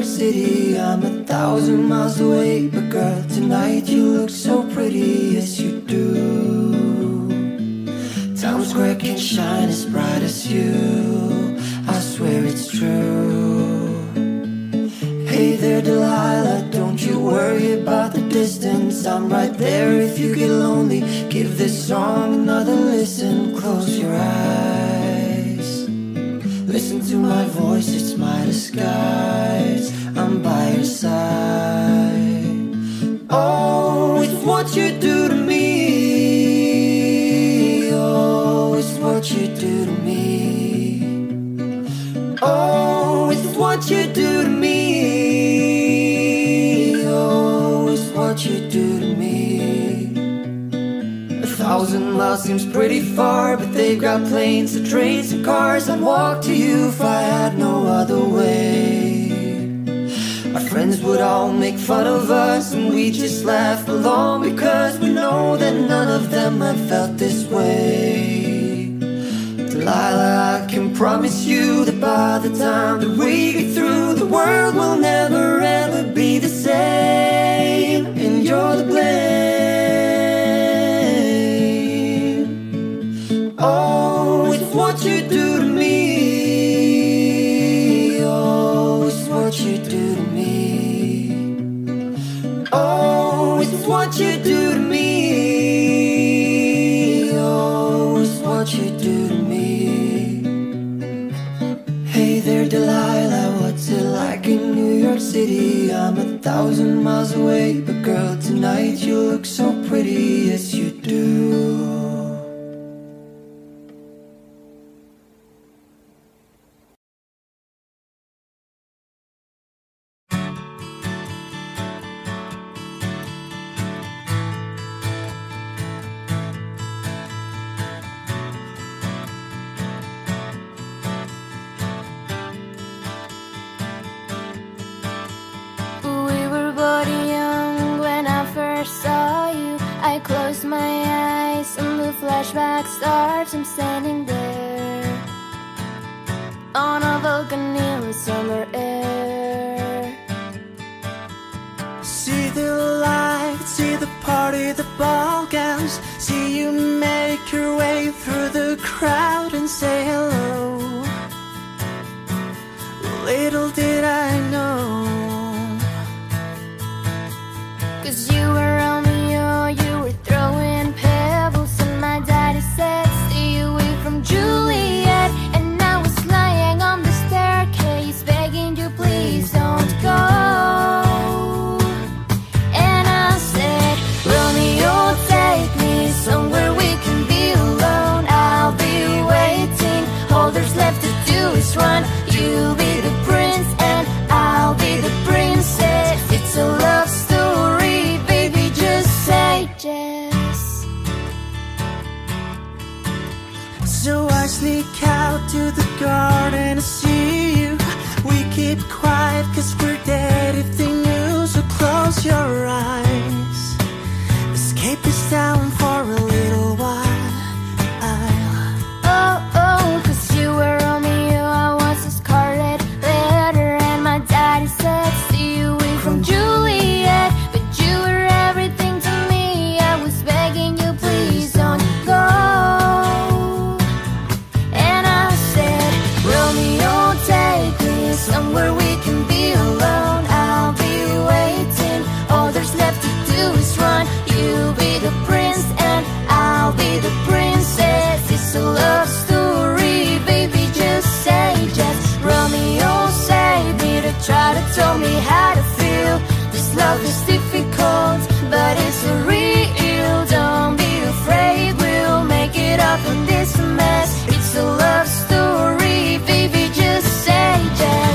City. I'm 1,000 miles away, but girl, tonight you look so pretty, yes you do. Times Square can shine as bright as you, I swear it's true. Hey there Delilah, don't you worry about the distance, I'm right there if you get lonely. Give this song another listen, close your eyes, listen to my voice, it's my disguise, I'm by your side. Oh, it's what you do to me, oh, it's what you do to me. Oh, it's what you do to me, oh, it's what you do to me. 1,000 miles seems pretty far, but they've got planes and trains and cars. I'd walk to you if I had no other way. Our friends would all make fun of us, and we just laugh along, because we know that none of them have felt this way. Delilah, I can promise you that by the time that we get through, the world will never ever be the same, and you're the blame. Oh, it's what you do to me, oh, it's what you do to me. Oh, it's what you do to me, oh, it's what you do to me. Hey there Delilah, what's it like in New York City? I'm 1,000 miles away, but girl, tonight you look so pretty, yes you do. Flashback starts, I'm standing there on a balcony with summer air. See the lights, see the party, the ball gowns, see you make your way through the crowd and say hello. Little did I know, 'cause you were Romeo, you were throwing pebbles, and my daddy said stay away from Juliet. And I was lying on the staircase begging you please don't go. And I said, Romeo, take me somewhere we can be alone. I'll be waiting, all there's left to do is run. You'll be the prince and I'll be the princess. It's a love story, baby, just say yes. so I sneak out to the garden to see you. We keep quiet 'cause we're dead if they knew, so close your eyes, escape this town for a little while. Oh, 'cause you were Romeo, I was a scarlet letter, and my daddy said stay away from Juliet. But you were everything to me, I was begging you please don't go. And I said, Romeo, take me somewhere we can be alone. I'll be waiting, all there's left to do is run. You'll be the prince and I'll be the princess. It's a love story, baby, just say yes. Romeo saved me to try to tell me how to feel. This love is difficult, but it's real. Don't be afraid, we'll make it up in this mess. It's a love story, baby, just say yes.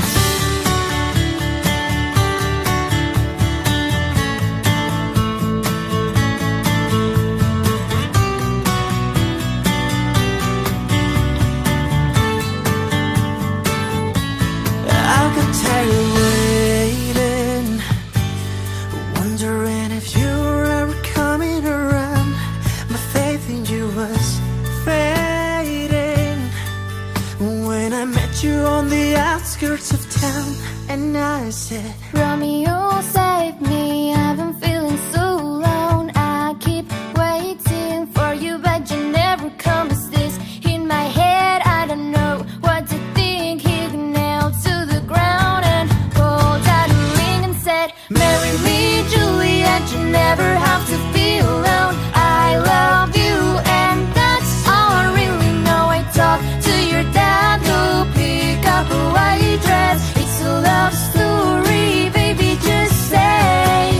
I could tell you waiting, wondering if you were ever coming around. My faith in you was fading when I met you on the outskirts of town. And I said, Romeo, save me, I've been feeling so alone. I keep waiting for you, but you never come. Is this in my head? I don't know what to think. He nailed to the ground and pulled out a ring and said, marry me, Juliet, you never have to be alone. I love you, and that's all I really know. I talk to your dad, who'll pick up a white dress. It's a love story, baby, just say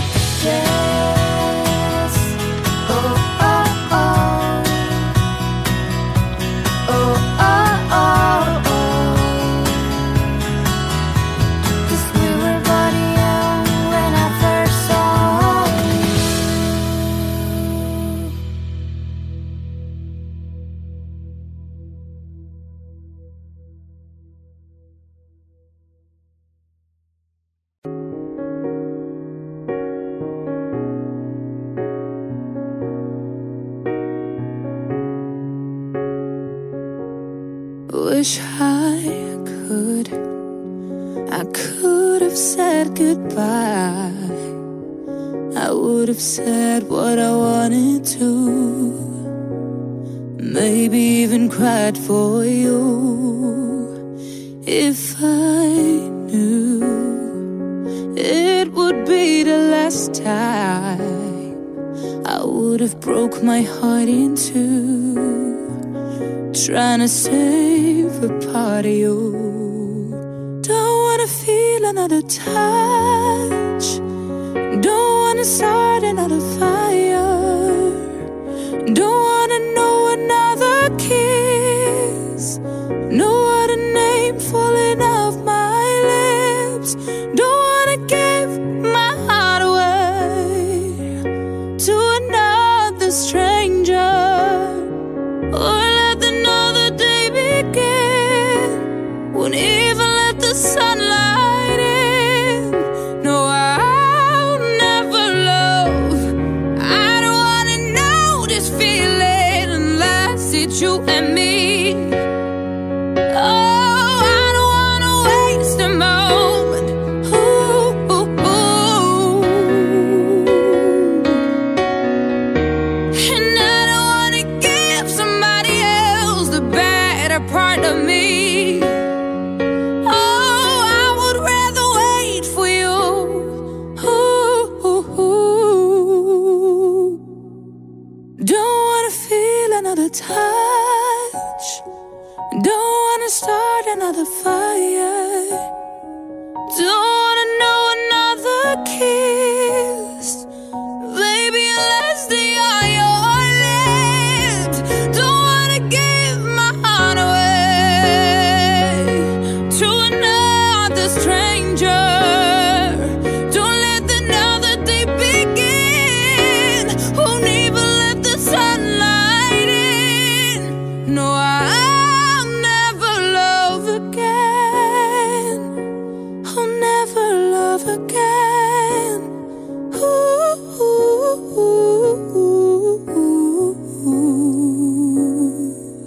yes. Oh, oh, oh. Oh, oh, oh, oh. 'Cause we were both young when I first saw you. Wish I could have said goodbye. I would have said what I wanted to, maybe even cried for you. If I knew it would be the last time, I would have broke my heart in two, trying to save a part of you. Don't wanna feel another touch, don't wanna start another fire, don't wanna know another kiss, no other name falling off my lips. Don't wanna give my heart away to another stranger, or let another day begin. Won't even let the sunlight in. No, I'll never love. I don't wanna know this feeling unless it's you and me. Oh, I don't wanna waste a moment. Ooh, ooh, ooh. And I don't wanna give somebody else the better part of me. Oh, I would rather wait for you. Ooh, ooh, ooh. Don't wanna feel another touch, don't wanna start another fire, don't wanna know another kiss, baby, unless they are your lips. Don't wanna give my heart away to another stranger. Don't let another day begin. Won't even let the sunlight in. No, I'll never love again. I'll never love again. Ooh, ooh, ooh, ooh.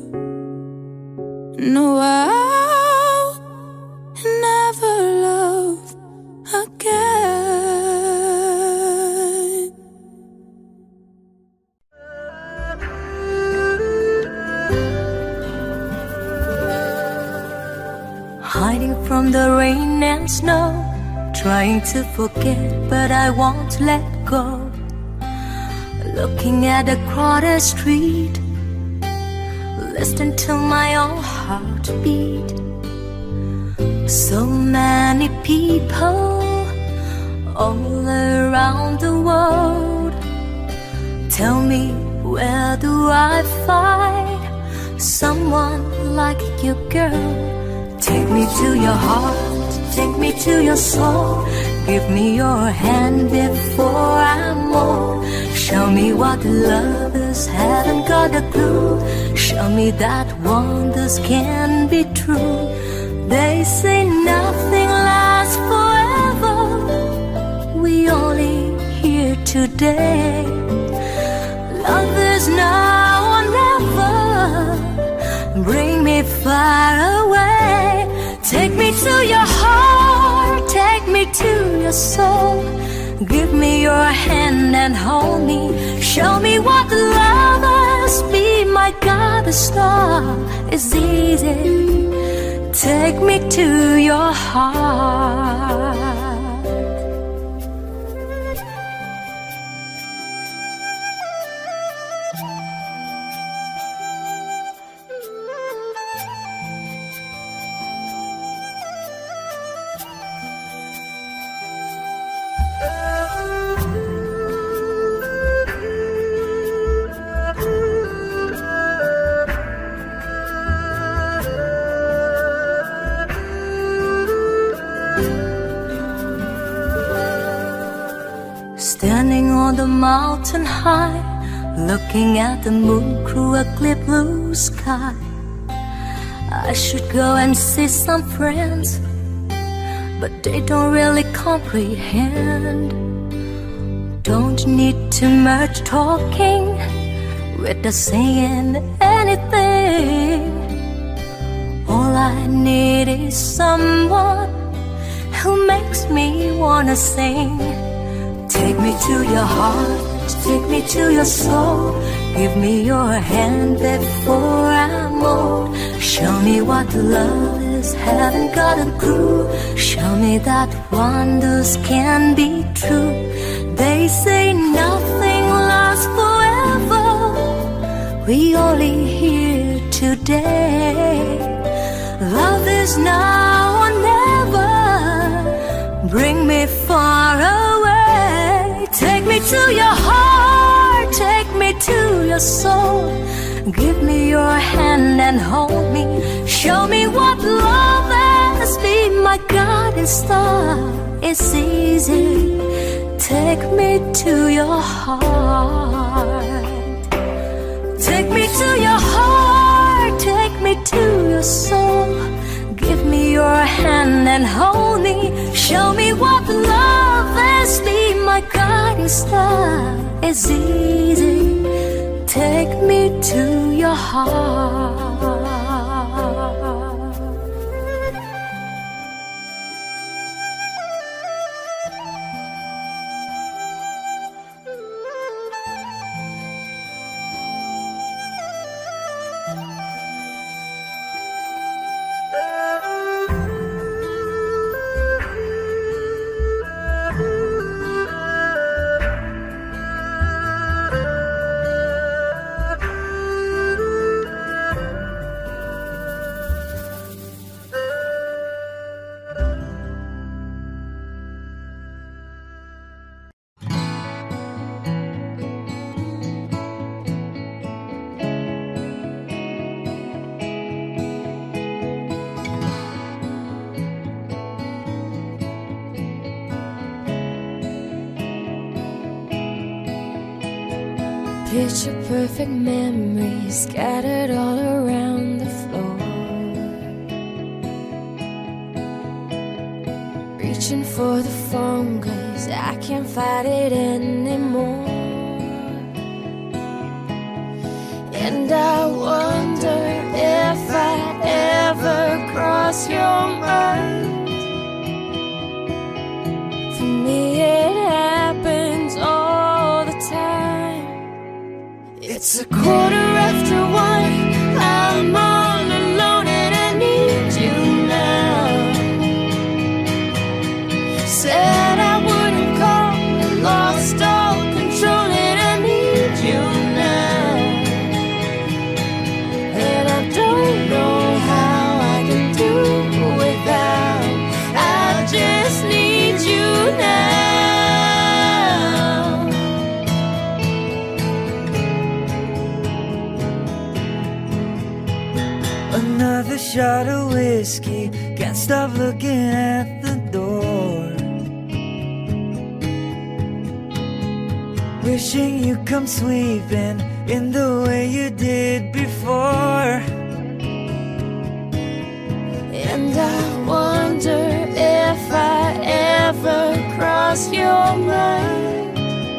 No, I'll never love again. Hiding from the rain and snow, trying to forget, but I won't let go. Looking at a crowded street, listening to my own heartbeat. So many people all around the world. Tell me, where do I find someone like you, girl? Take me to your heart, take me to your soul. Give me your hand before I'm old. Show me what lovers haven't got a clue. Show me that wonders can be true. They say nothing lasts forever. We only here today. Love is now or never. Bring me far away. Take me to your heart. your soul. Give me your hand and hold me. Show me what love is. Be my goddess love is easy. Take me to your heart. Standing on the mountain high, looking at the moon through a clear blue sky. I should go and see some friends, but they don't really comprehend. Don't need too much talking, without saying anything. All I need is someone who makes me wanna sing. Take me to your heart, take me to your soul. Give me your hand before I'm old. Show me what love is, haven't got a clue. Show me that wonders can be true. They say nothing lasts forever. We only here today. Love is now or never. Bring me far away. Take me to your heart, take me to your soul. Give me your hand and hold me. Show me what love is. Be my goddess love. It's easy. Take me to your heart. Take me to your heart, take me to your soul. Give me your hand and hold me. Show me what love is. Be my goddess love. It's easy. Take me to your heart. Picture perfect memories scattered all around the floor. Reaching for the phone 'cause I can't fight it anymore. And I wonder if I ever cross your mind. For me it happens all the time. It's 1:15. I'm all alone and I need you now. Said I wouldn't call, lost all control and I need you now. And I don't know how I can do without. I just need you now. Another shot of whiskey, can't stop looking at the door. Wishing you'd come sweeping in the way you did before. And I wonder if I ever cross your mind.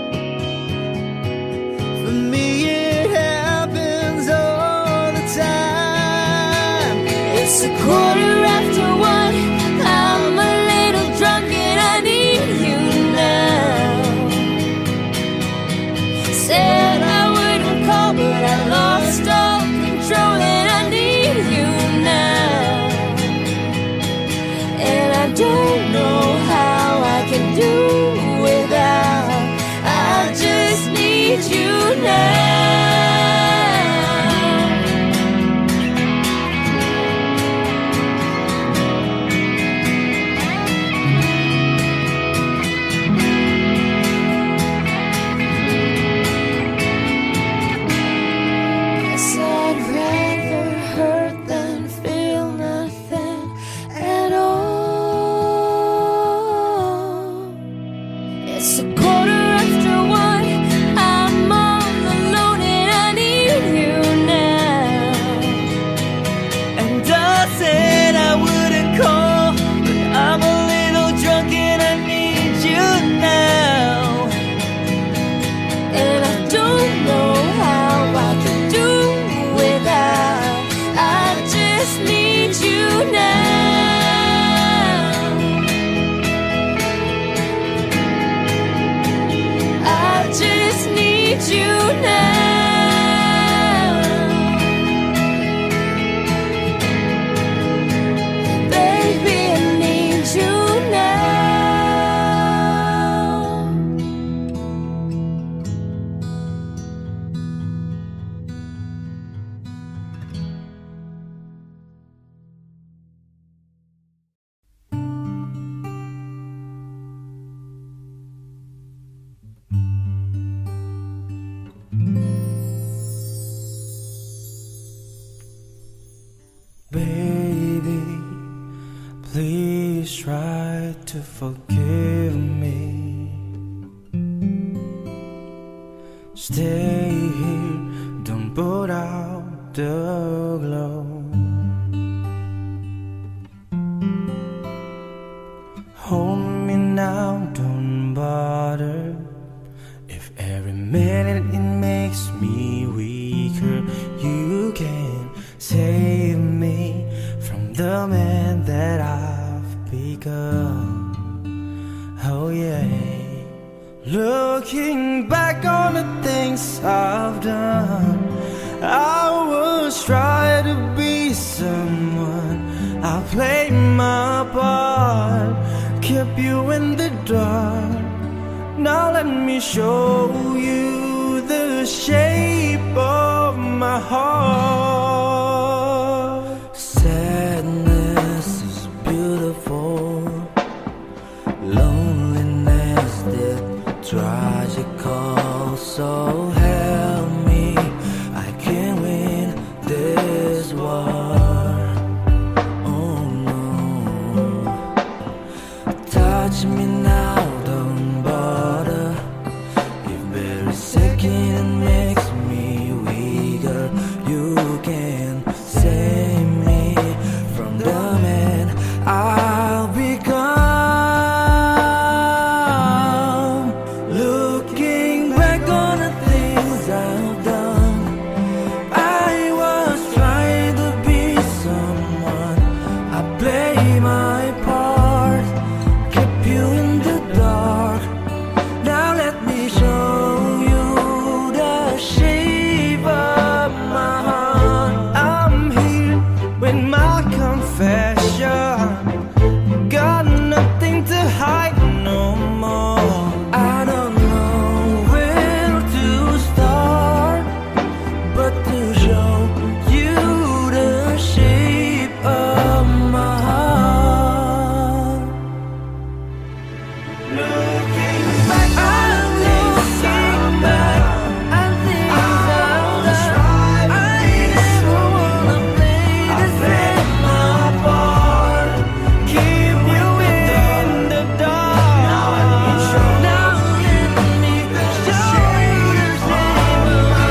For me it happens all the time. It's 1:15. I'm a little drunk and I need you Stay here, don't put out the glow. Hold me now, don't bother. If every minute it makes me weaker, you can save me from the man that I've become. Oh yeah. Looking back on the things I've done, I was trying to be someone. I played my part, kept you in the dark. Now let me show you the shape of my heart. Sadness is beautiful, loneliness is tragical. So help me, I can win this war. Oh no, touch me now, don't bother. If every second makes me weaker, you can save me from the man I'll become. Looking back on the things I've done, I was trying to be someone. I play my part, keep you in the dark. Now let me show you the shape of my heart. I'm here with my confession, got nothing to hide no more. I don't know where to start, but to show you the shape of my heart. Looking back, I'm looking back. I think I've done. I never wanna play the same part. Keep you in the dark. Now let me show you the shape of my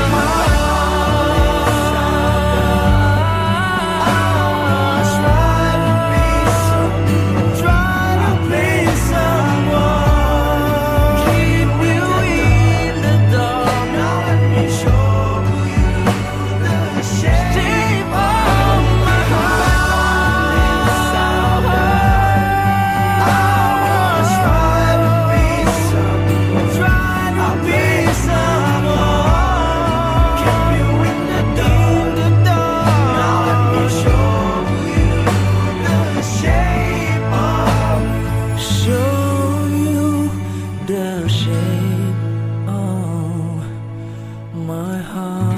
heart. Try to be someone, try to please someone. Keep you in the dark. Now let me show you the shape of my heart. Try to be someone, try to be someone. Keep you in the dark. Now let me show you the shape of, show you the shape of my heart.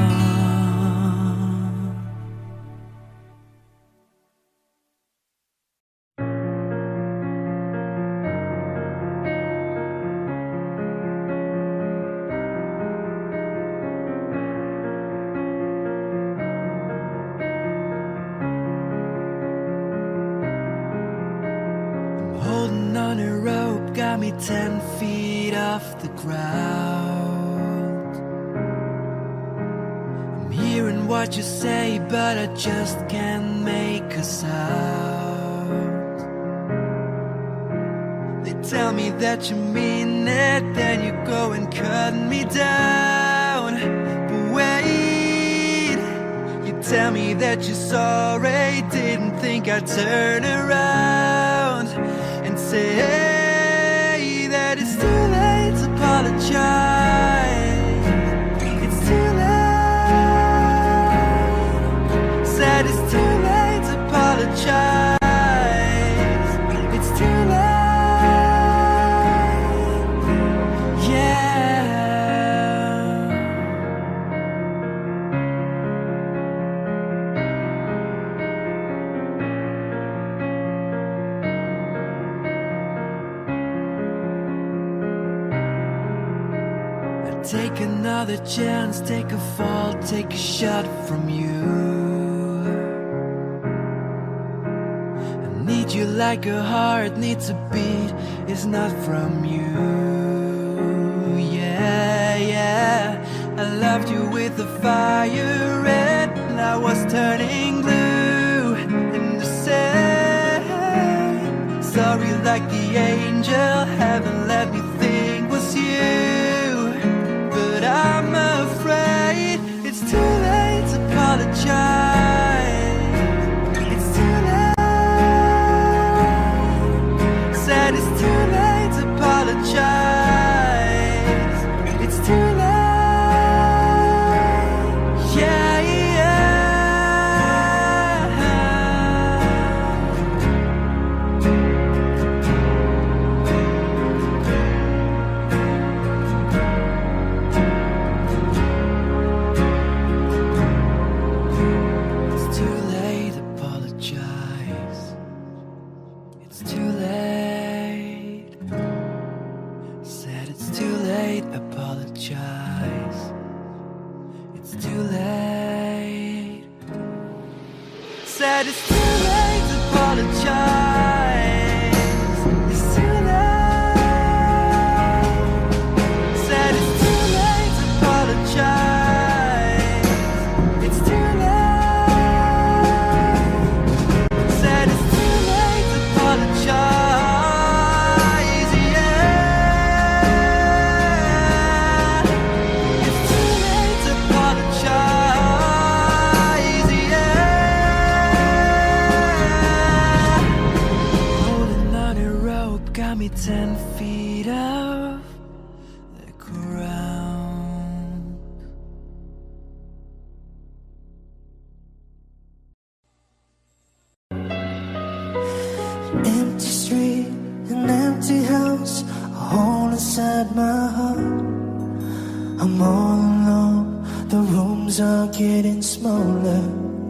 Holding on a rope, got me 10 feet off the ground. I'm hearing what you say, but I just can't make a sound. They tell me that you mean it, then you go and cut me down. But wait, you tell me that you're sorry, didn't think I'd turn around and say that it's too late to apologize. It's too late. Said it's too late to apologize. It's too late. Yeah. Take another chance, take a fall, take a shot from you. I need you like a heart needs a beat, it's not from you. Yeah, yeah. with the fire red, and I was turning blue in the sand. Sorry like the angel, heaven let me think was you. But I'm afraid it's too late to apologize. It's too late. Said it's too late to apologize. It's too late. Yeah, said it's too late to apologize. It's too late. Said it's too late to apologize. It's too late. Said it's too late to apologize. Yeah. It's too late to apologize. Got me 10 feet off the ground. Empty street, an empty house, a hole inside my heart. I'm all alone, the rooms are getting smaller.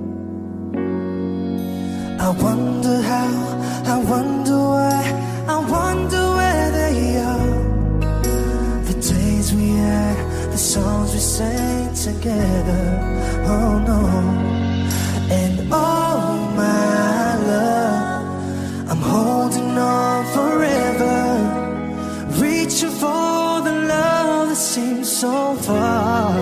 I wonder how, I wonder why, I wonder where they are. The days we had, the songs we sang together. Oh no. And oh my love, I'm holding on forever, reaching for the love that seems so far.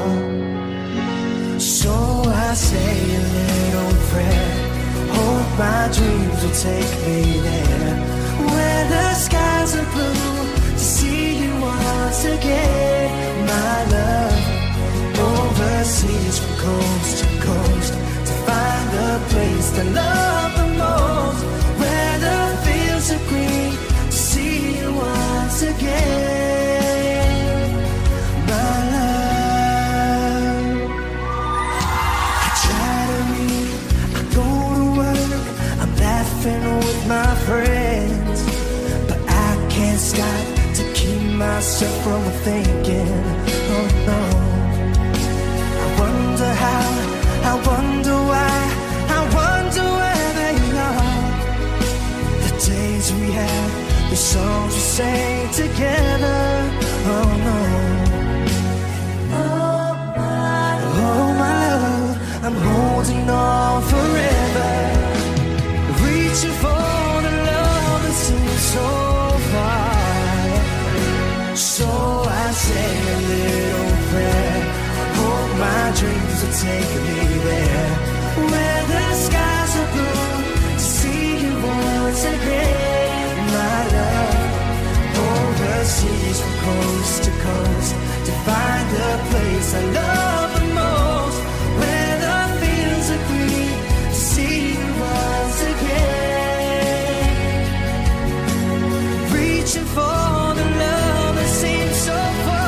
So I say a little prayer, hope my dreams will take me there, where the skies are blue, to see you once again, my love. Overseas from coast to coast, to find the place to love the most, where the fields are green, to see you once again, my love. I try to read, I go to work, I'm laughing with my friends, but I can't stop to keep myself from thinking, oh no. I wonder how, I wonder why, I wonder where they are. The days we had, the songs we sang together, oh no. Oh my love, I'm holding on forever, reaching for the love that seems so far. So I say a little prayer, hope my dreams will take me there, where the skies are blue, to see you once again, my love. Overseas from coast to coast, to find the place I love the most, where the fields are green, to see you once again, reaching for the love that seems so far.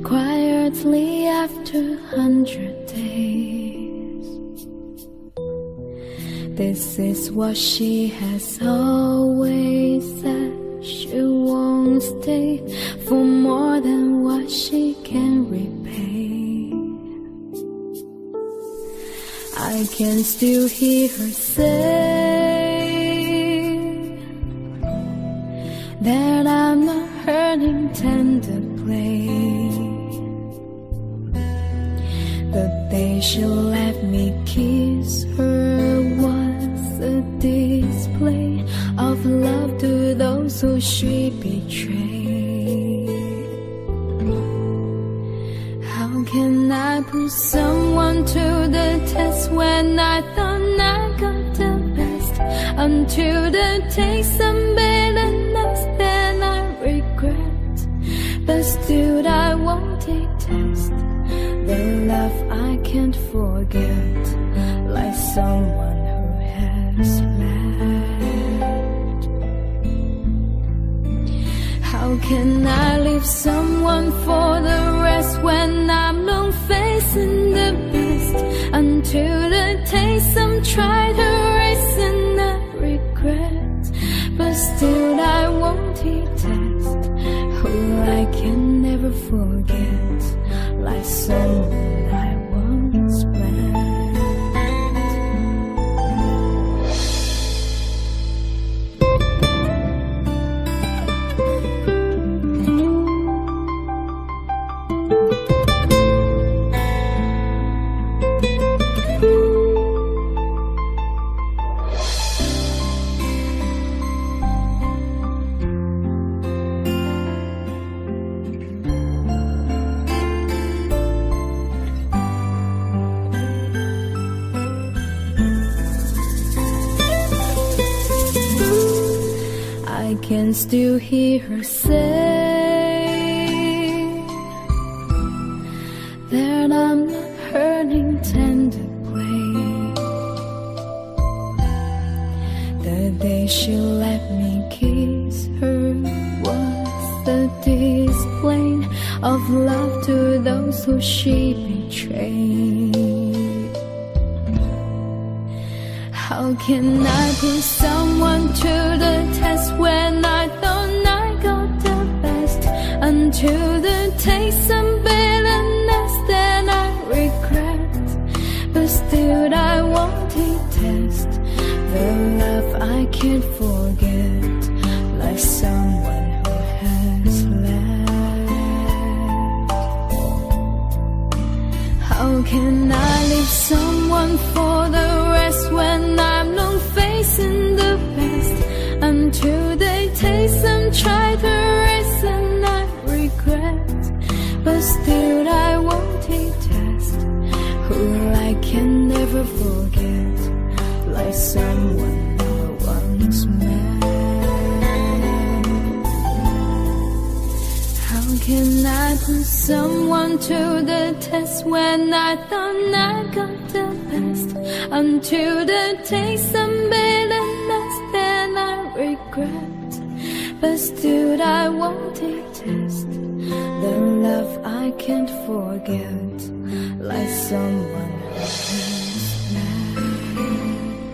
quietly after 100 days. This is what she has always said. She won't stay for more than what she can repay. I can still hear her say that I'm not hurting tender play. The day she let me kiss her was a display of love to those who she betrayed. How can I put someone to the test when I thought I got the best? Until the taste of bitterness that I regret, but still I won't detest the love I can't forget, like someone who has left. How can I leave someone for the rest when I'm not facing the best? Until the taste I'm tried to erase and I regret, but still I won't detest who I can never forget, like someone I once met. I can still hear her say that I'm not hurting tender play. The day she let me kiss her was the display of love to those who she betrayed. How can I put someone to the test when I thought I got the best? Until the taste of bitterness that I regret, but still I won't detest the love I can't forget, like someone who has left. How can I leave someone for the rest when I'm not facing the best? Until they taste and try to erase and I regret, but still I won't detest who I can never forget, like someone I once met. How can I put someone to the test when I thought I got the best? Until the taste of bitterness that I regret, but still I won't detest the love I can't forget, like someone who has left.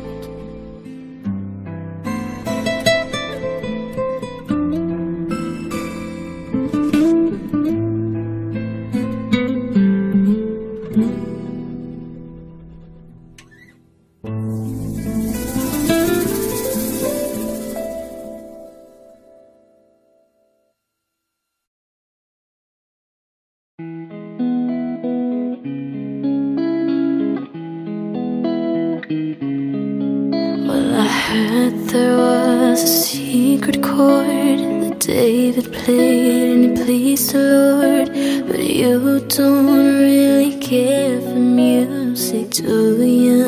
There was a secret chord that David played and it pleased the Lord. But you don't really care for music, do you?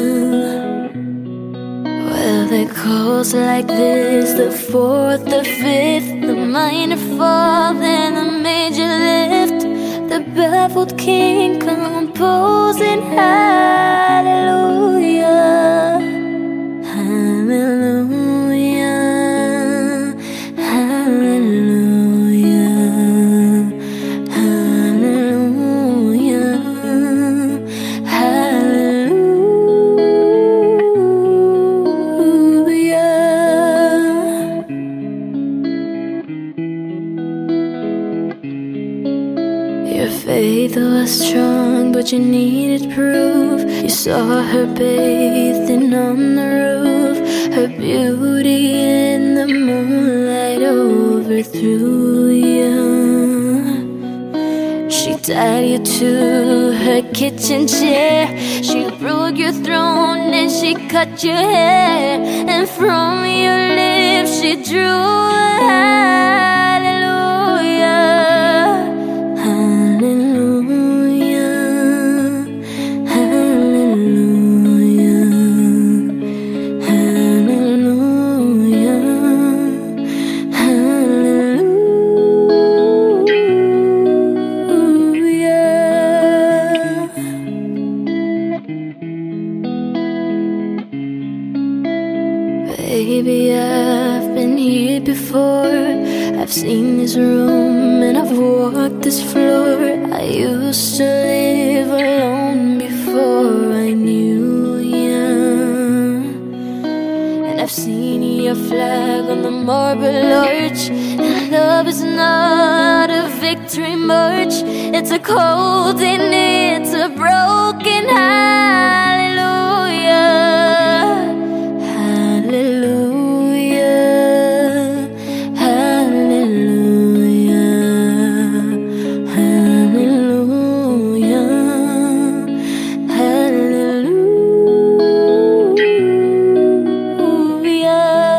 Well, there chords like this: the fourth, the fifth, the minor fall, then the major lift. The baffled king composing hallelujah, hallelujah, hallelujah, hallelujah. faith was strong, but you needed proof. You saw her bathing on the roof. Her beauty in the moonlight overthrew you. She tied you to her kitchen chair. She broke your throne and she cut your hair. And from your lips she drew a hallelujah. Hallelujah. Hallelujah. Hallelujah. Baby, I've been here before. I've seen this room and I've walked this floor. I used to live alone before I knew you. And I've seen your flag on the marble arch. And love is not a victory march. It's a cold and it's a broken hallelujah. Hallelujah, hallelujah, hallelujah, hallelujah.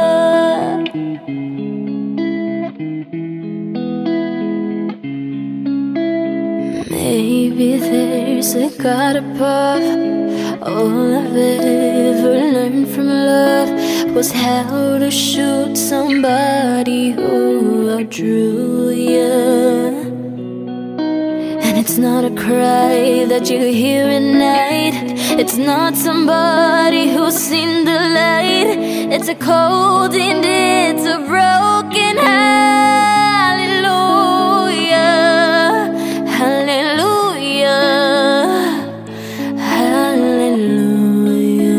Maybe there's a God above. All I've ever learned from love was how to shoot somebody who outdrew you. And it's not a cry that you hear at night. It's not somebody who's seen the light. It's a cold and it's a broken hallelujah. Hallelujah. Hallelujah.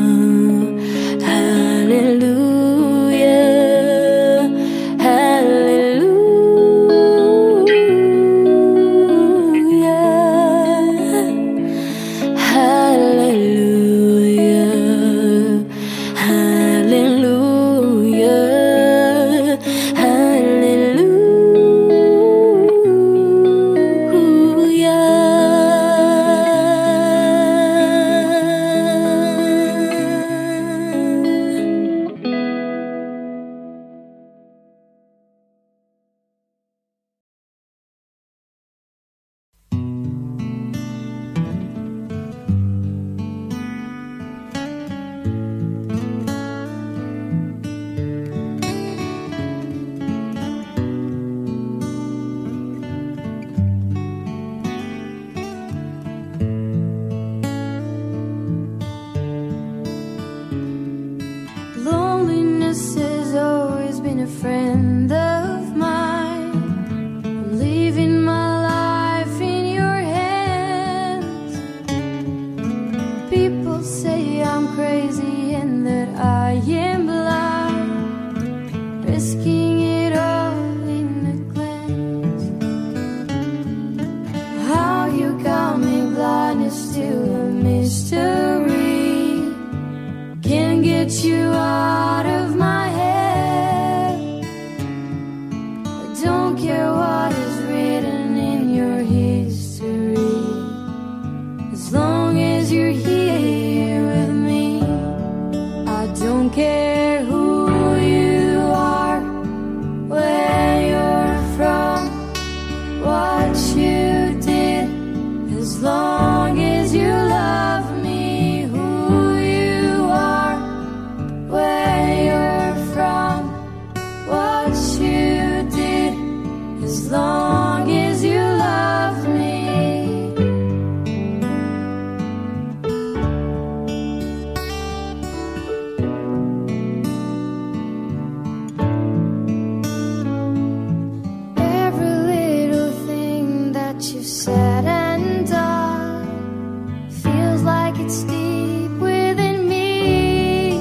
Hallelujah. Hallelujah. Hallelujah. Hallelujah. Loneliness has always been a friend of mine. I'm leaving my life in your hands. People say I'm crazy and that I am blind, risking it all in a glance. How you got me blind is still a mystery. Can't get you out of my head. I don't care what is written in your history, as long as you're here with me. I don't care who you are, where you're from, what you did, as long as you love me. Who you are, where you're from, what you did, as long as you love me. Every little thing that you've said and done feels like it's deep within me.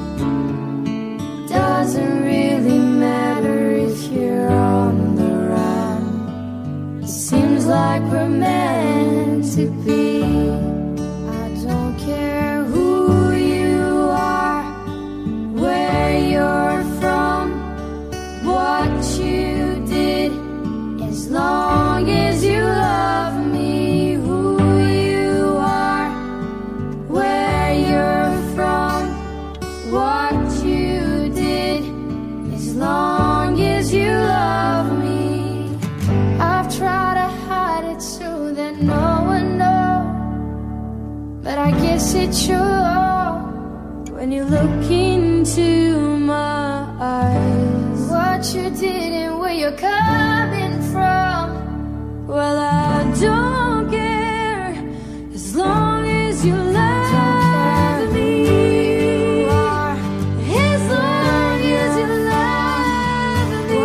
Doesn't really matter if you're on the run. It seems like like we're meant to be. I don't care who you are, where you're from, what you did, as long as you love me. Who you are, where you're from, what you did, as long as you love me. I've tried to hide it so that no one knows, but I guess it shows when you look into my eyes. What you did and where you're coming from, well, I don't care, as long as you love me. As long as you love me.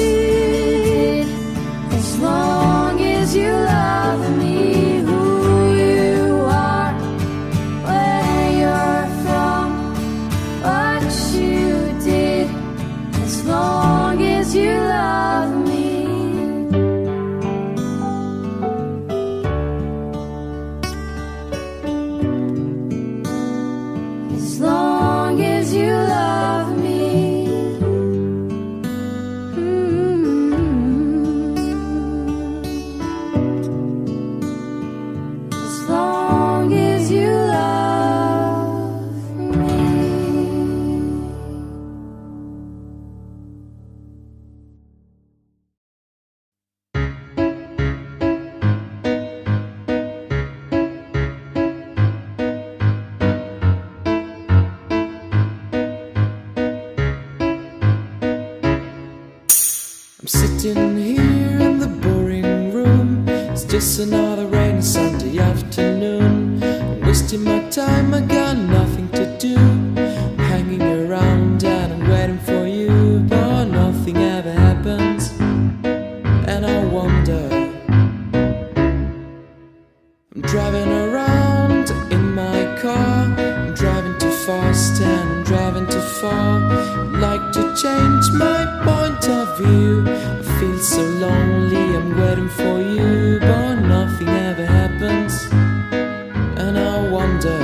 As long as you love me. Who you are, where you're from, what you did, as long as you love me. As long as you love me. As long as you love me. I'm sitting here in the boring room. It's just another rainy Sunday afternoon. I'm wasting my time, I got nothing to do. I'm hanging around and I'm waiting for you, but nothing ever happens. And I wonder, I'm driving around in my car. I'm driving too fast and I'm driving too far. I'd like to change my point of view. I feel so lonely, I'm waiting for you, but nothing ever happens. And I wonder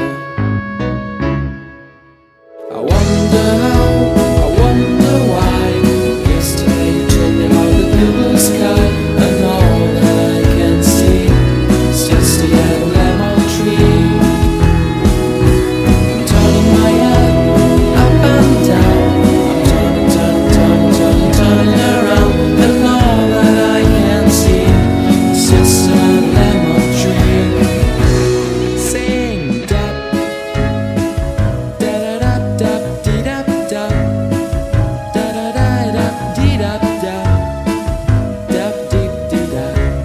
how, I wonder why. Yesterday you told me about the blue sky, and all that I can see is just a yellow lemon tree. I'm turning my head up and down. I'm turning around, and all that I can see is just a lemon tree. Sing dap, da da da da dee da da, da da da da dee da da, da dee dee da.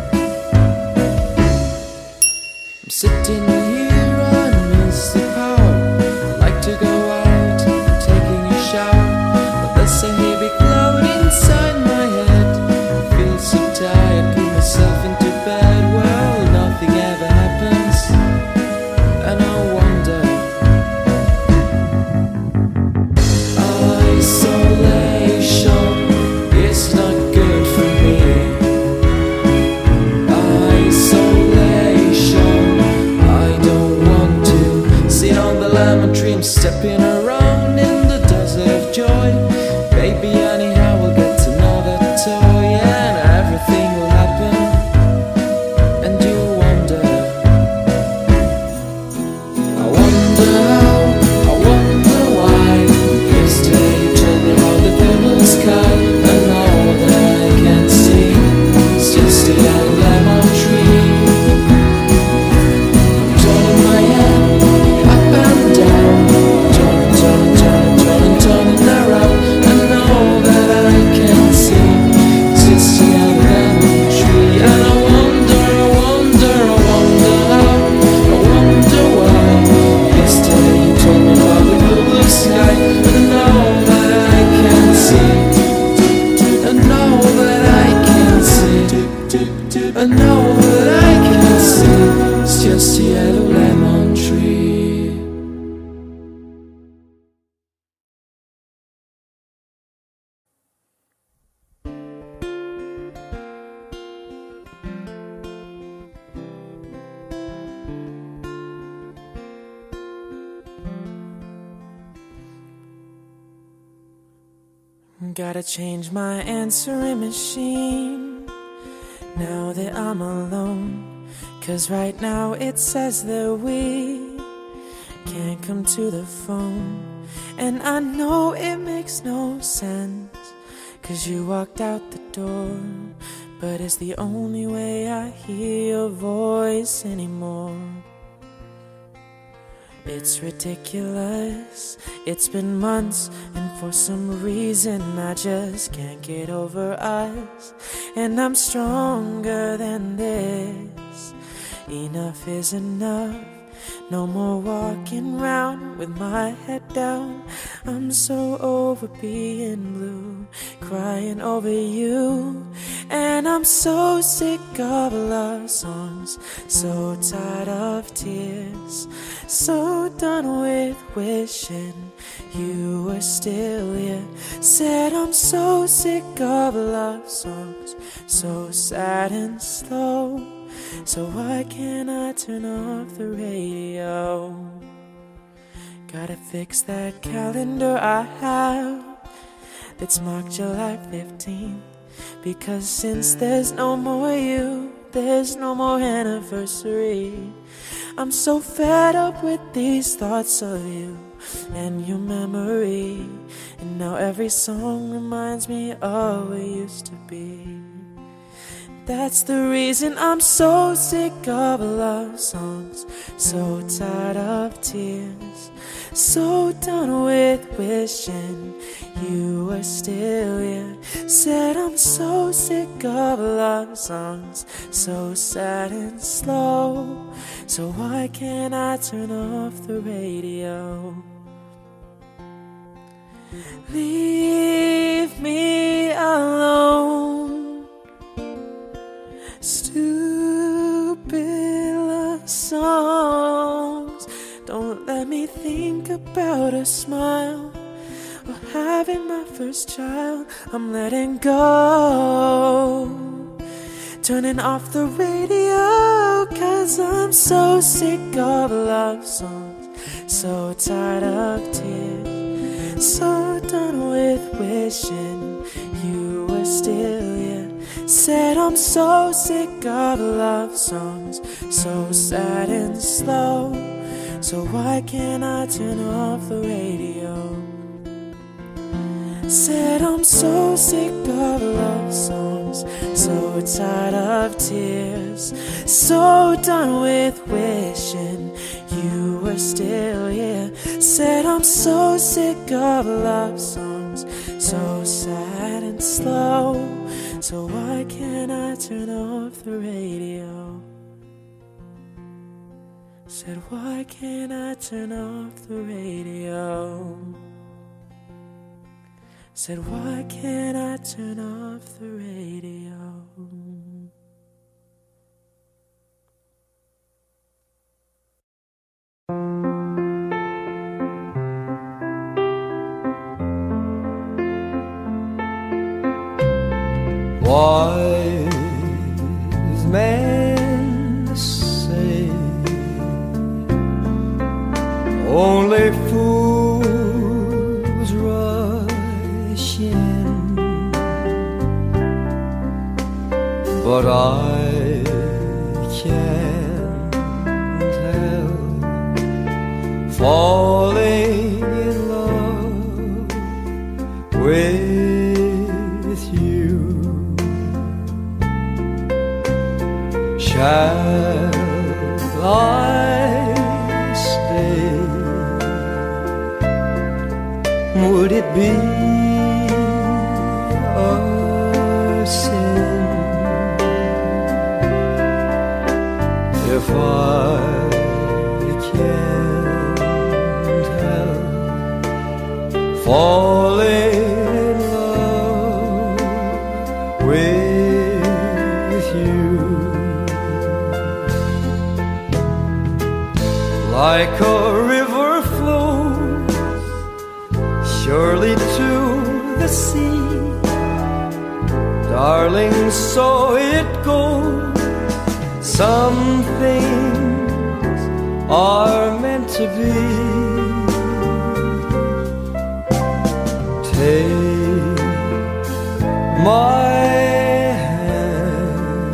I'm sitting here on miss the power. I like to go out, taking a shower, but there's a heavy cloud inside my head. I feel so tired, put myself into bed. Well, nothing ever happens, and I wonder. Isolation is not good for me. Isolation, I don't want to sit on the lemon tree. I'm stepping around in the desert of joy. Baby, anyhow, we'll get another toy, and everything will happen. And you wonder, I wonder how, I wonder why. Yesterday you told me about the blue sky, and all that I can see is just a yellow lemon tree. I'm turning my head up and down, turning around, and all that I can see is just a yellow lemon tree. And I wonder how, I wonder why. Yesterday you told me about the blue sky, and all that I can see, and all that I can see, and all that I can see is just a yellow lemon tree. Gotta change my answering machine now that I'm alone, 'cause right now it says that we can't come to the phone. And I know it makes no sense, 'cause you walked out the door, but it's the only way I hear your voice anymore. It's ridiculous, it's been months, and for some reason I just can't get over us. And I'm stronger than this, enough is enough. No more walking round with my head down. I'm so over being blue, crying over you. And I'm so sick of love songs, so tired of tears, so done with wishing you were still here. Said I'm so sick of love songs, so sad and slow. So why can't I turn off the radio? Gotta fix that calendar I have that's marked July 15th, because since there's no more you, there's no more anniversary. I'm so fed up with these thoughts of you and your memory, and now every song reminds me of what used to be. That's the reason I'm so sick of love songs, so tired of tears, so done with wishing you were still here. Said I'm so sick of love songs, so sad and slow. So why can't I turn off the radio? Leave me alone. Stupid love songs. Don't let me think about a smile or having my first child. I'm letting go, turning off the radio, 'cause I'm so sick of love songs, so tired of tears, so done with wishing you were still here. Said I'm so sick of love songs, so sad and slow. So why can't I turn off the radio? Said I'm so sick of love songs, so tired of tears, so done with wishing you were still here. Said I'm so sick of love songs, so sad and slow. So why can't I turn off the radio? Said why can't I turn off the radio? Said why can't I turn off the radio? Wise men say only fools rush in, but I can't help falling in love with you. Shall I stay? Would it be a sin if I can't help falling in love with you? Like a river flows surely to the sea, darling, so it goes. Some things are meant to be. Take my hand,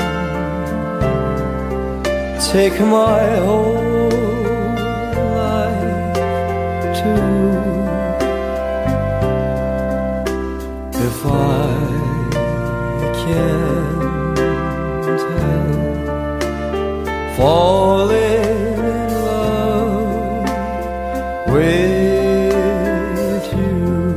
take my whole life too. If I can't help falling in love with you,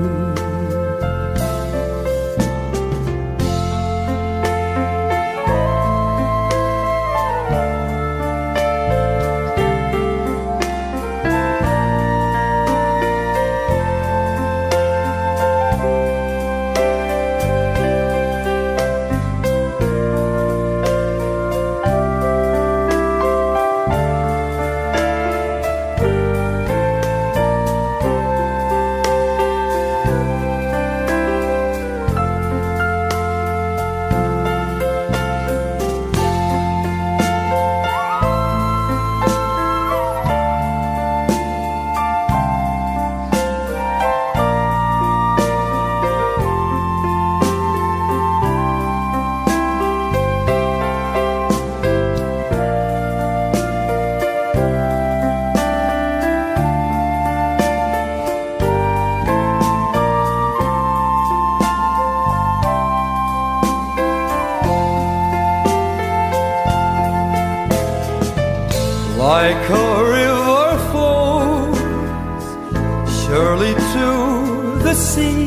like a river flows surely to the sea.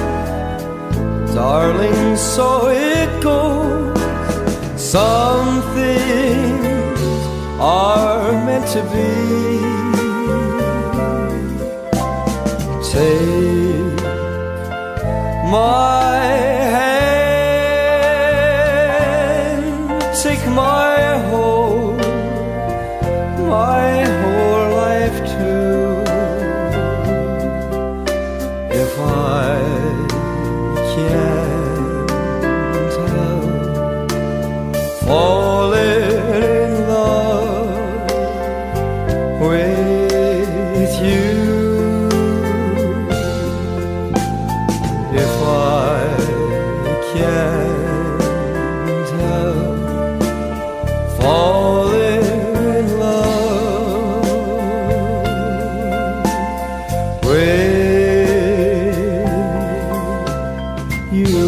Darling, so it goes. Some things are meant to be. Take my hand, take my whole life too. If I can't help falling in love with you, if I can't help falling in love with you.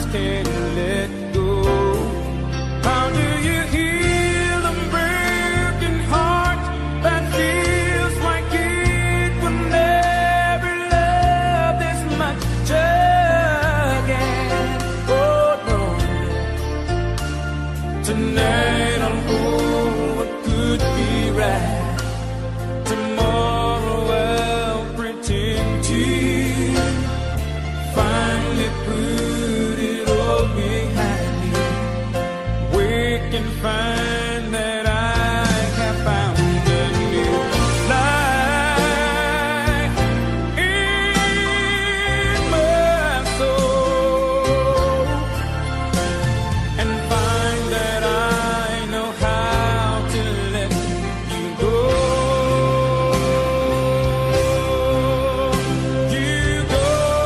can't let go. How do you heal a broken heart that feels like it will never love this much again? Oh no. Tonight I'll hold what could be right. Tomorrow I'll pretend to finally put it all behind me. Wake and find that I have found a new life in my soul, and find that I know how to let you go. You go.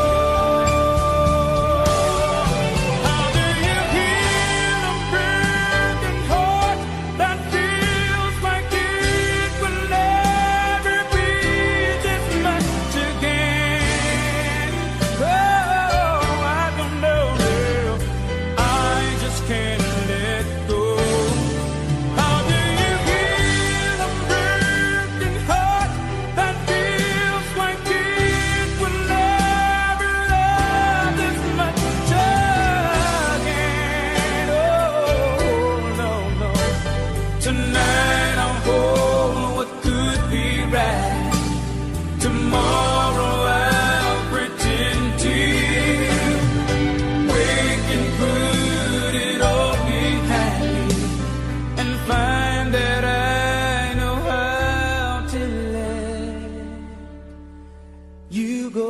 How do you heal a broken heart that feels like it will never be this much again? Oh, I don't know, girl. I just can't let go. How do you heal a broken heart that feels like it will never love this much again? Oh, no, no. Tonight I'll hold what could be right. Tomorrow I'll pretend to wake and put it all behind me, and find that I know how to let you go.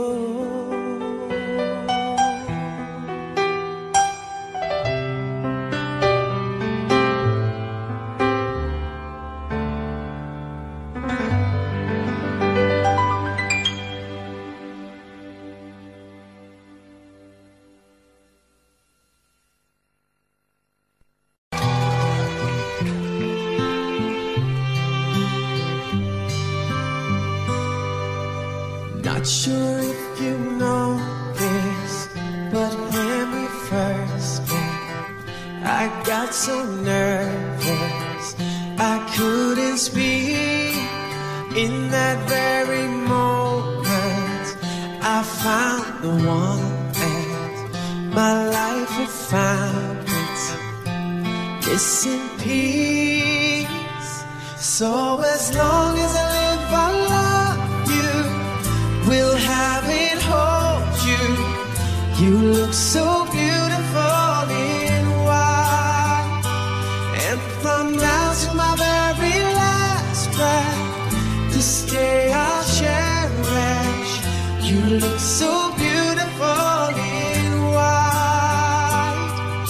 Not sure if you know this, but when we first met, I got so nervous I couldn't speak. In that very moment, I found the one, and my life had found its missing piece. So as long as I live, I love you. We'll have it, hold you. You look so beautiful in white. And from now to my very last breath, this day I'll cherish. You look so beautiful in white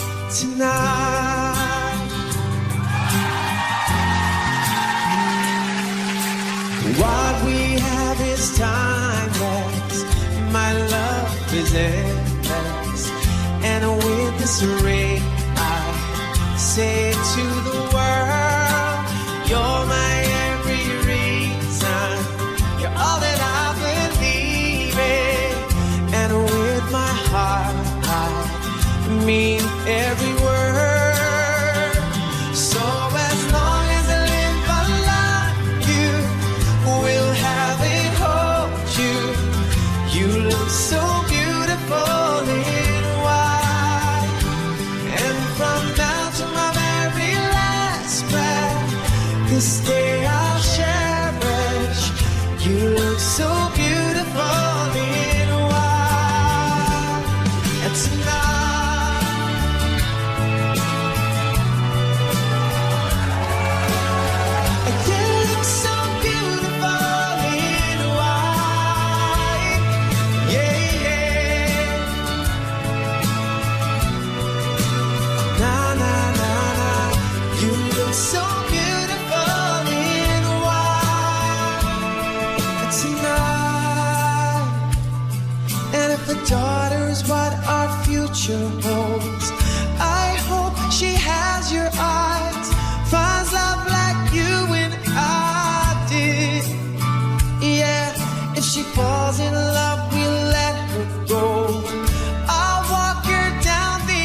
tonight. What we have is timeless. My love is endless. And with this ring, I say to the world, you're my every reason. You're all that I believe in. And with my heart, I mean every word. So as long as I live, I love you. We'll have it, hold you. You look so beautiful in white. And from now to my very last breath, this day I'll cherish. You look so beautiful in white. And tonight, you look so beautiful in white. Yeah, yeah. Na na na na. You look so beautiful in white tonight. And if a daughter is what our future holds, I hope she has your eyes, finds love like you and I did. Yeah, if she falls in love, we'll let her go. I'll walk her down the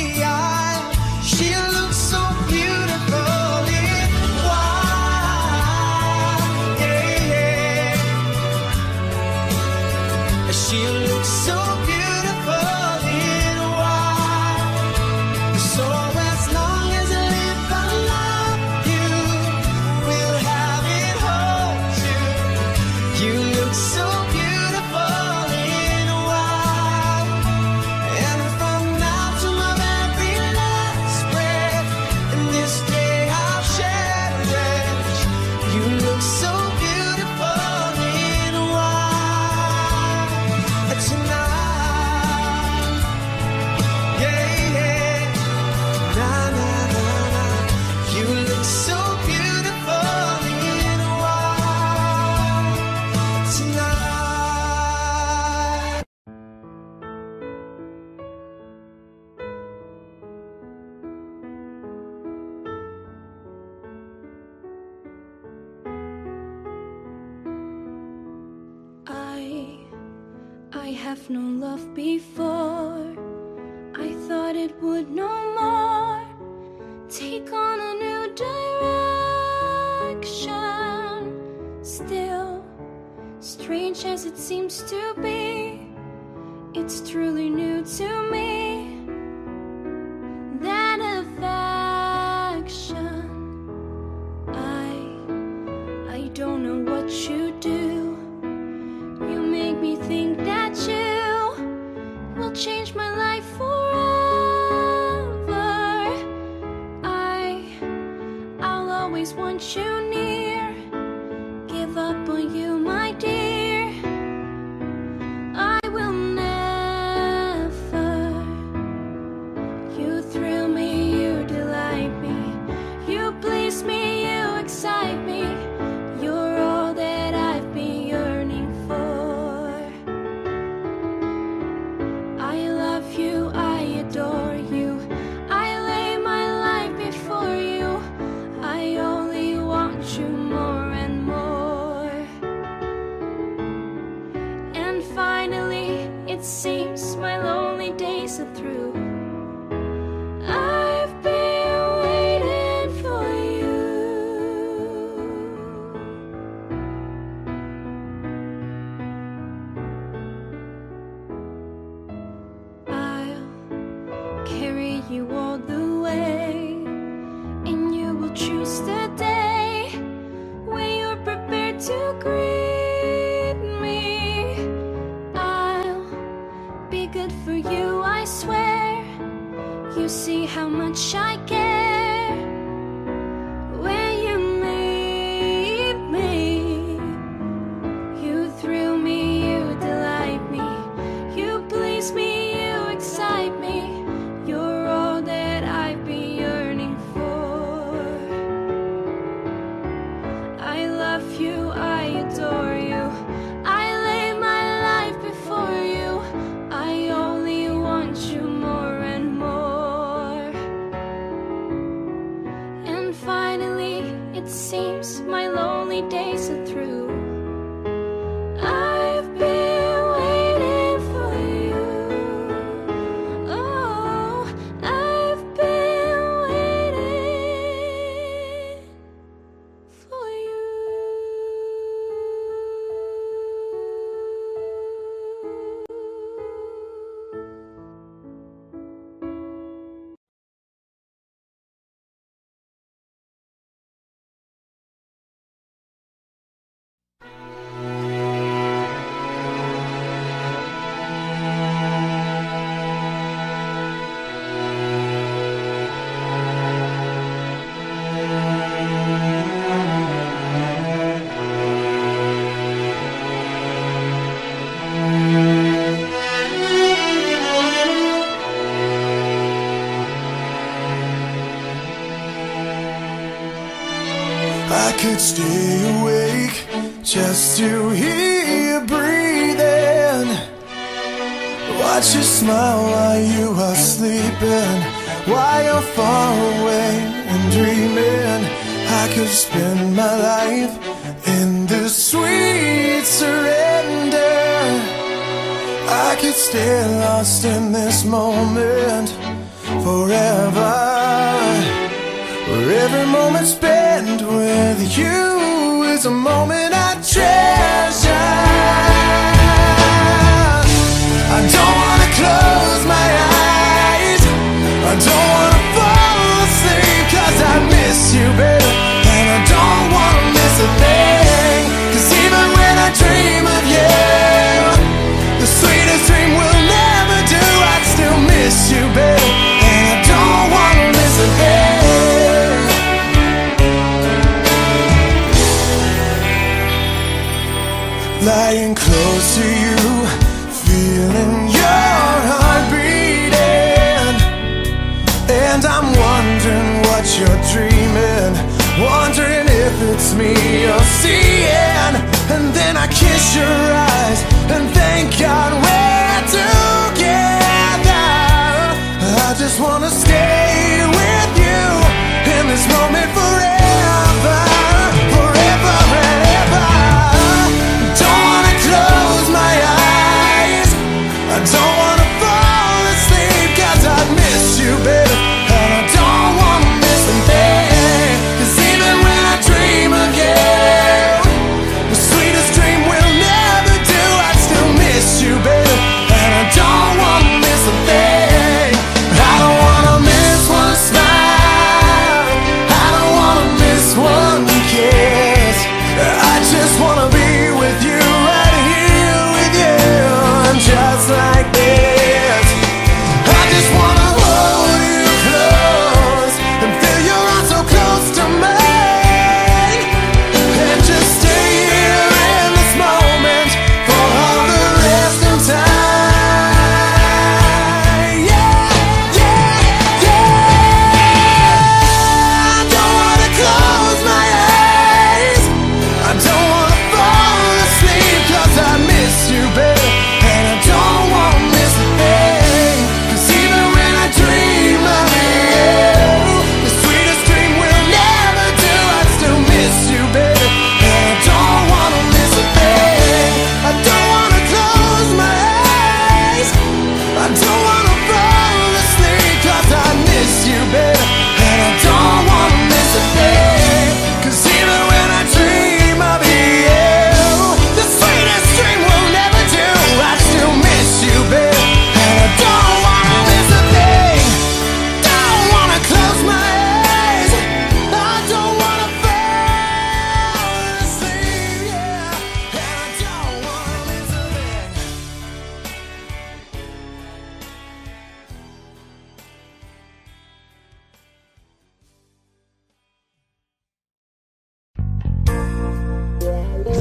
have known love before. I thought it would no more take on a new direction. Still, strange as it seems to be, it's truly new to me. That affection, I don't know what you do. You make me think that you will change my life forever. I'll always want you near, give up on you, my dear. I will never. You thrill me, you delight me, you please me, you excite me. You're all that I've been yearning for. I love you, I adore you, I lay my life before you. I only want you more and more. And finally, it seems my lonely days are through. I've been waiting for you. I'll carry you all the way, and you will choose the day when you're prepared to greet me. I'll be good for you, I swear. You see how much I care when you leave me. You thrill me, you delight me, you please me, you excite me. You're all that I've been yearning for. I love you, I adore you, I lay my life before you. I only want you more and more. And finally, it seems my lonely days are through. I've been waiting for you. Oh, I've been waiting for you. I could stay awake just to hear you breathing, watch you smile while you are sleeping, while you're far away and dreaming. I could spend my life in this sweet surrender. I could stay lost in this moment forever, where every moment spent with you is a moment I treasure. I don't wanna close my eyes, I don't wanna fall asleep, 'cause I miss you, baby, and I don't wanna miss a thing. 'Cause even when I dream of you, the sweetest dream will never do. I'd still miss you, baby, and I don't wanna miss a thing. Lying close to you, feeling your heart beating, and I'm wondering what you're dreaming, wondering if it's me you're seeing. And then I kiss your eyes and thank God we're together. I just wanna stay with you in this moment forever, forever and ever. Don't wanna close my eyes,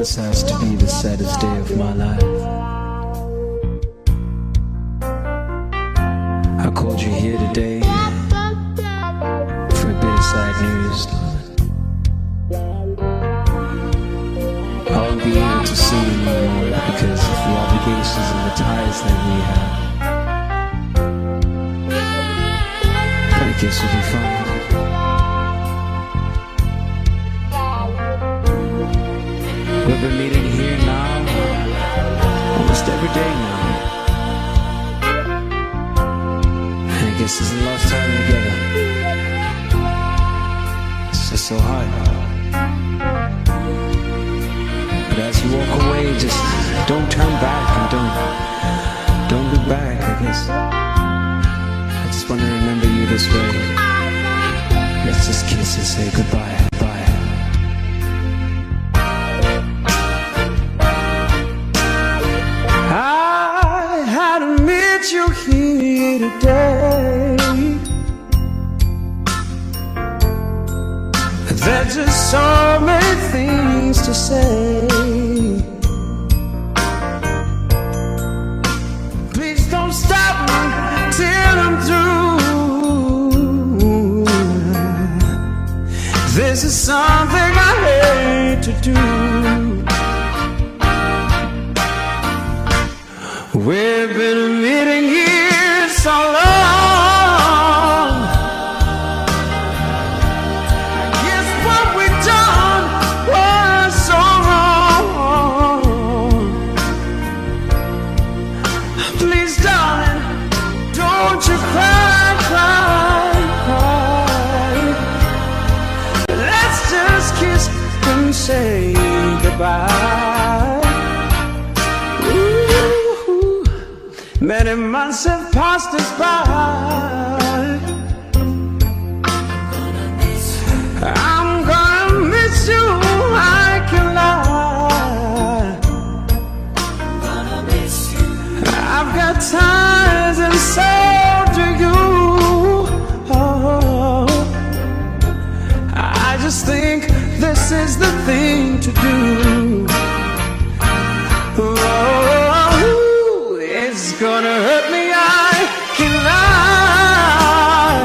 This has to be the saddest day of my life. I called you here today for a bit of sad news. I won't be able to see you anymore because of the obligations and the ties that we have. But I guess we'll be fine. We've been meeting here now, almost every day now. And I guess it's the last time together. It's just so hard. But as you walk away, just don't turn back and don't look back, I guess. I just want to remember you this way. Let's just kiss and say goodbye. You here today. There's just so many things to say. Please don't stop me till I'm through. This is something I hate to do. We've been meeting here so long. I guess what we've done was so wrong. Please, darling, don't you cry, cry, cry. Let's just kiss and say goodbye. Many months have passed us by. I'm gonna miss you, I can lie. I've got ties and so do you. Oh, I just think this is the thing to do. It's gonna hurt me, I can lie.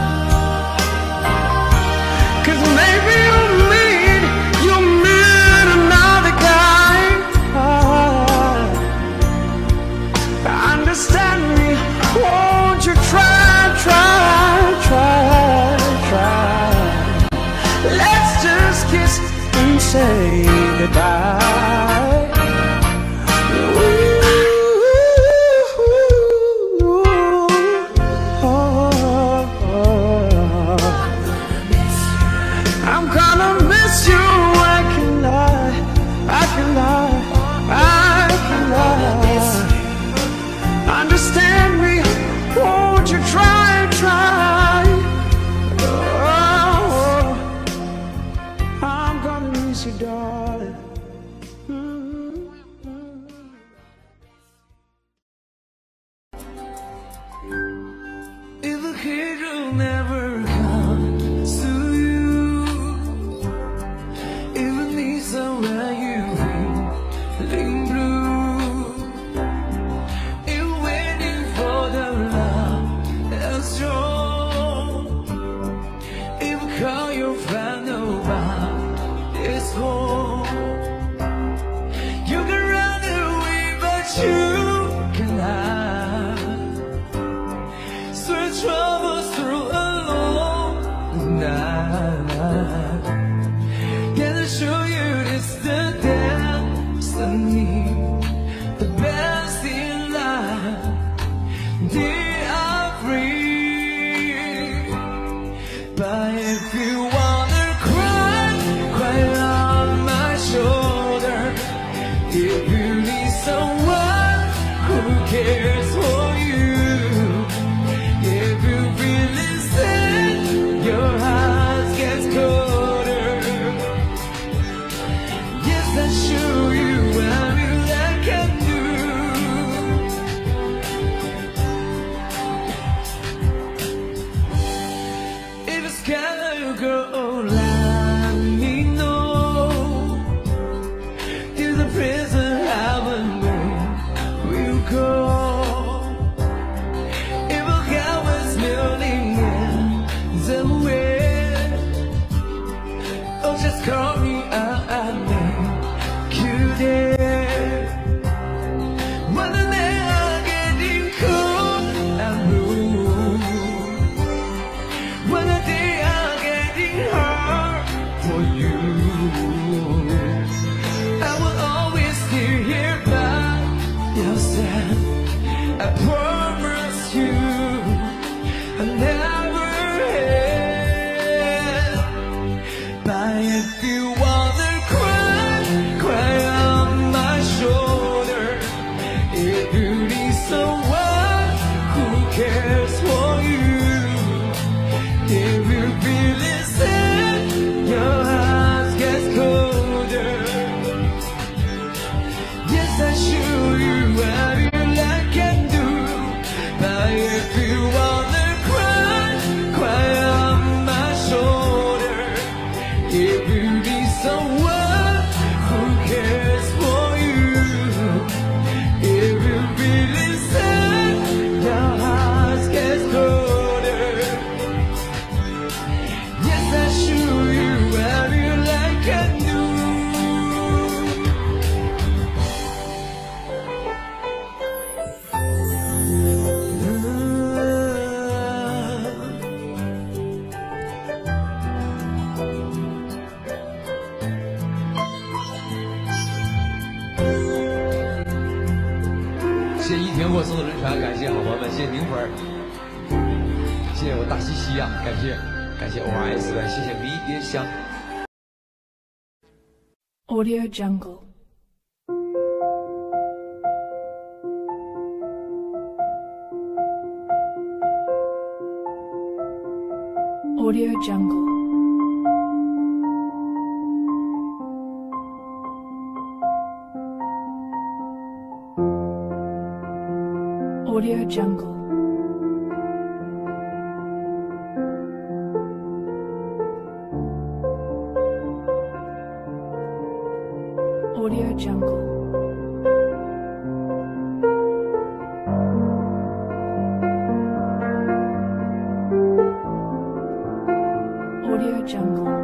'Cause maybe you'll meet another guy. Understand me, won't you try, try, try, try. Let's just kiss and say goodbye. Understand me, won't you try, try. Oh, I'm gonna miss you, darling. If a hero never comes to you, even these are where you feeling blue. You're waiting for the love that's strong. If you call your friend nobody is home, you can run away, but you can hide. Search troubles through a long 거리 안에 그대 완전 내게 cool and blue Wanna day I'm getting hard for you I will always be here by your side I promise you I never had But if you wanna cry, cry on my shoulder If you need someone who cares for you If you're feeling sad, your heart gets colder Yes, I show you how you like and do But if you wanna cry, cry on my shoulder If you need someone who cares for you If you're feeling sad, your heart gets colder Yes, I show you how you like and do谢谢一田给我送的轮船，感谢好朋友们，谢谢宁粉儿，谢谢我大西西啊，感谢 ORS， 谢谢 V 椰香。 Audio Jungle. Audio Jungle. Audio Jungle. Audio Jungle. Audio Jungle.